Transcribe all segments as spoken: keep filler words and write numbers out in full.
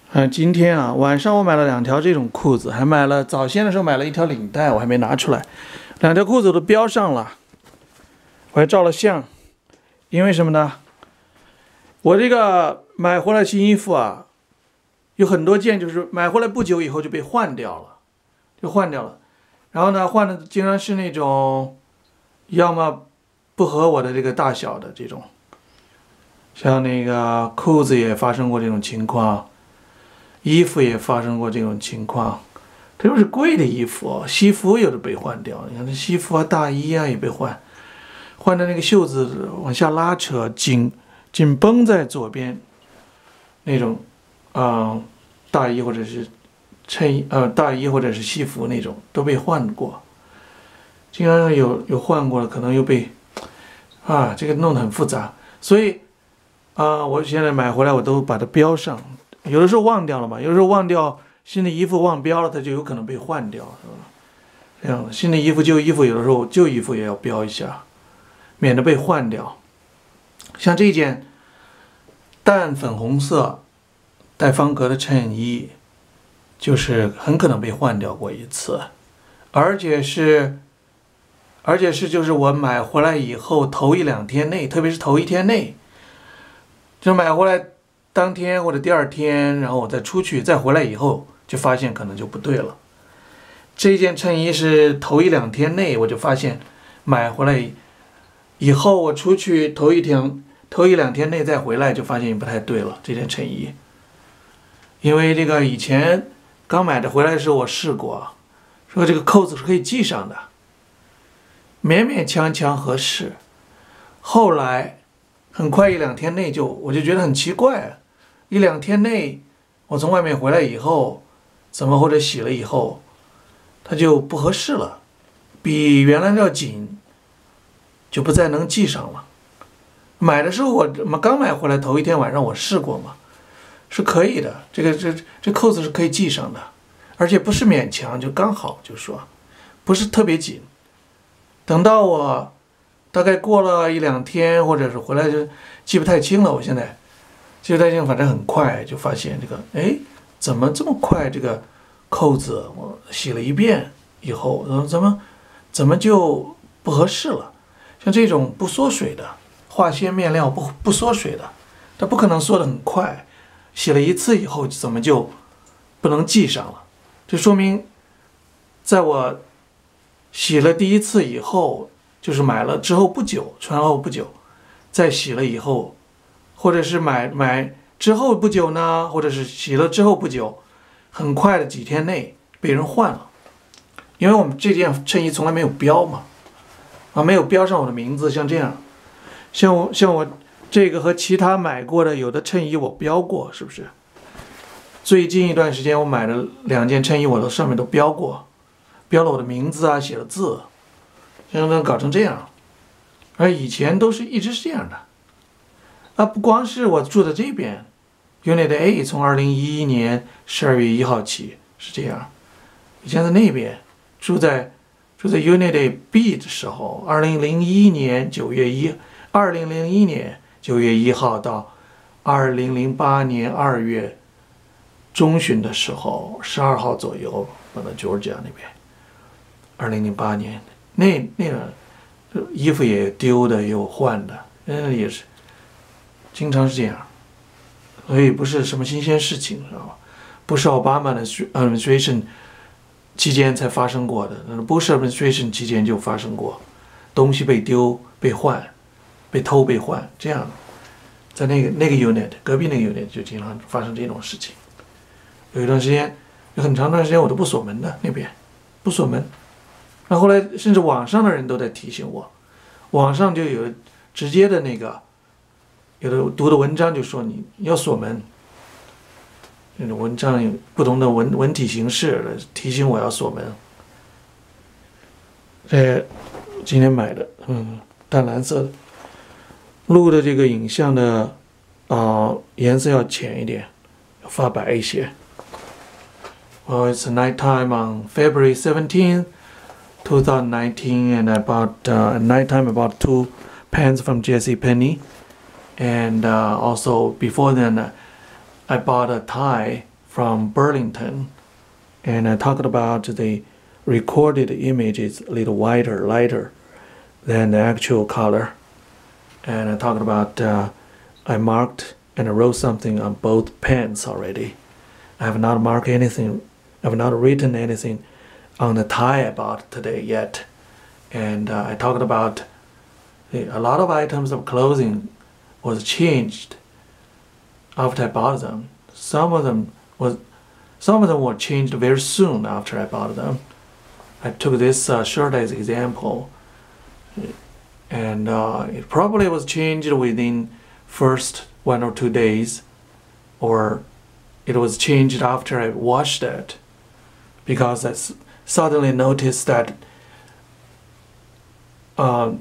嗯，今天啊，晚上我买了两条这种裤子，还买了早先的时候买了一条领带，我还没拿出来。两条裤子都标上了，我还照了相。因为什么呢？我这个买回来新衣服啊，有很多件就是买回来不久以后就被换掉了，就换掉了。然后呢，换的经常是那种，要么不合我的这个大小的这种，像那个裤子也发生过这种情况。衣服也发生过这种情况，特别是贵的衣服，西服有的被换掉。你看这西服啊、大衣啊也被换，换的那个袖子往下拉扯，紧紧绷在左边，那种，啊、呃，大衣或者是衬衣，呃，大衣或者是西服那种都被换过。经常有有换过了，可能又被，啊，这个弄得很复杂。所以，啊、呃，我现在买回来我都把它标上。有的时候忘掉了嘛，有的时候忘掉新的衣服忘标了，它就有可能被换掉，是吧？这样的新的衣服旧衣服，有的时候旧衣服也要标一下，免得被换掉。像这件淡粉红色带方格的衬衣，就是很可能被换掉过一次，而且是，而且是就是我买回来以后头一两天内，特别是头一天内，就买回来。当天或者第二天，然后我再出去，再回来以后，就发现可能就不对了。这件衬衣是头一两天内我就发现，买回来以后我出去头一天、头一两天内再回来就发现不太对了。这件衬衣，因为这个以前刚买的回来的时候我试过，说这个扣子是可以系上的，勉勉强强合适。后来很快一两天内就我就觉得很奇怪。一两天内，我从外面回来以后，怎么或者洗了以后，它就不合适了，比原来要紧，就不再能系上了。买的时候我刚买回来头一天晚上我试过嘛，是可以的，这个这这扣子是可以系上的，而且不是勉强，就刚好，就说不是特别紧。等到我大概过了一两天，或者是回来就记不太清了，我现在。记不太清，反正很快就发现这个，哎，怎么这么快？这个扣子我洗了一遍以后，怎么怎么就不合适了？像这种不缩水的化纤面料不不缩水的，它不可能缩得很快。洗了一次以后，怎么就不能系上了？这说明，在我洗了第一次以后，就是买了之后不久，穿后不久，再洗了以后。或者是买买之后不久呢，或者是洗了之后不久，很快的几天内被人换了，因为我们这件衬衣从来没有标嘛，啊，没有标上我的名字，像这样，像我像我这个和其他买过的有的衬衣我标过，是不是？最近一段时间我买了两件衬衣，我都上面都标过，标了我的名字啊，写了字，像能搞成这样，而以前都是一直是这样的。啊，不光是我住的这边 ，Unit A 从二零一一年十二月一号起是这样。以前在那边住在住在 Unit B 的时候，二零零一年九月一，二零零一年九月一号到二零零八年二月中旬的时候，十二号左右搬到 Georgia 那边。二零零八年那那个衣服也丢的，也有换的，嗯，也是。经常是这样，所以不是什么新鲜事情，知道吧？不是奥巴马的 administration 期间才发生过的，不是 administration 期间就发生过，东西被丢、被换、被偷、被换，这样，在那个那个 unit 隔壁那个 unit 就经常发生这种事情。有一段时间，有很长段时间我都不锁门的，那边不锁门。那后来甚至网上的人都在提醒我，网上就有直接的那个。有的读的文章就说你要锁门，那种文章有不同的文文体形式提醒我要锁门。这今天买的，嗯，淡蓝色的，录的这个影像的啊、呃、颜色要浅一点，要发白一些。Well, it's nighttime on February seventeenth, twenty nineteen, and I bought uh, at nighttime I bought two pants from JCPenney. And uh, also before then, uh, I bought a tie from Burlington, and I talked about the recorded image is a little wider, lighter than the actual color. And I talked about uh, I marked and I wrote something on both pens already. I have not marked anything, I have not written anything on the tie I bought today yet. And uh, I talked about the, a lot of items of clothing was changed after I bought them. Some of them was, some of them were changed very soon after I bought them. I took this uh, shirt as example, and uh, it probably was changed within first one or two days, or it was changed after I washed it, because I s suddenly noticed that uh,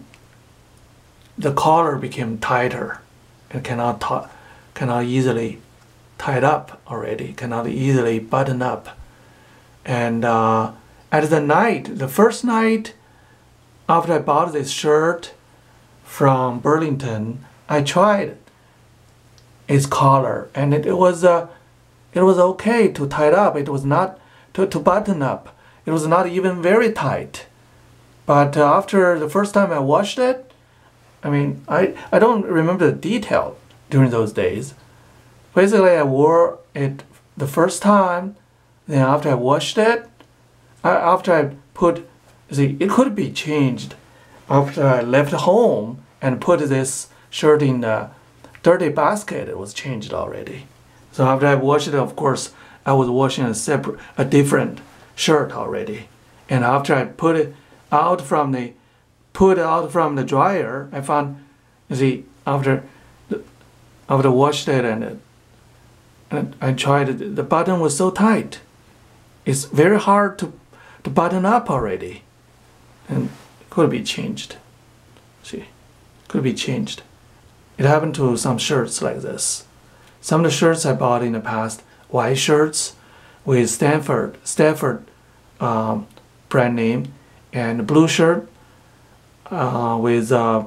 the collar became tighter and cannot cannot easily tied up already, cannot easily button up. And uh, at the night, the first night after I bought this shirt from Burlington, I tried its collar, and it, it was uh, it was okay to tie it up. It was not to, to button up. It was not even very tight. But uh, after the first time I washed it, I mean, I, I don't remember the detail during those days. Basically, I wore it the first time, then after I washed it, I, after I put, see, it could be changed after I left home and put this shirt in a dirty basket. It was changed already. So after I washed it, of course, I was washing a separate, a different shirt already. And after I put it out from the, put it out from the dryer, I found, you see, after, after I washed it and, and I tried it, the button was so tight. It's very hard to, to button up already. And it could be changed. See, could be changed. It happened to some shirts like this. Some of the shirts I bought in the past, white shirts with Stanford, Stanford um, brand name, and blue shirt uh, with uh,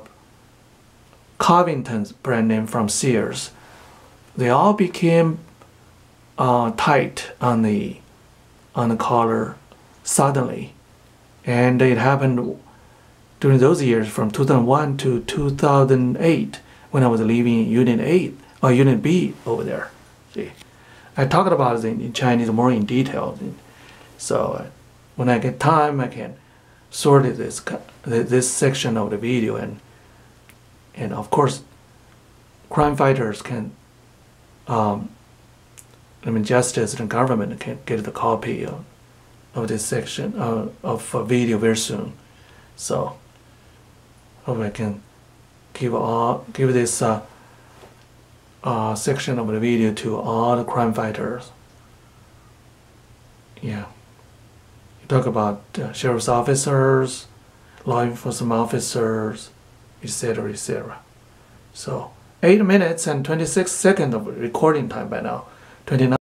Covington's brand name from Sears. They all became uh, tight on the on the collar suddenly, and it happened during those years from two thousand one to two thousand eight when I was living in Unit eight or Unit B over there. See, I talked about it in, in Chinese more in detail, so uh, when I get time, I can sort this this section of the video, and and of course, crime fighters can. Um, I mean, justice and government can get the copy of, of this section uh, of a video very soon. So, hope I can give all give this uh, uh, section of the video to all the crime fighters. Yeah, you talk about uh, sheriff's officers, law enforcement officers, et cetera, et cetera. So, eight minutes and twenty-six seconds of recording time by now. twenty-nine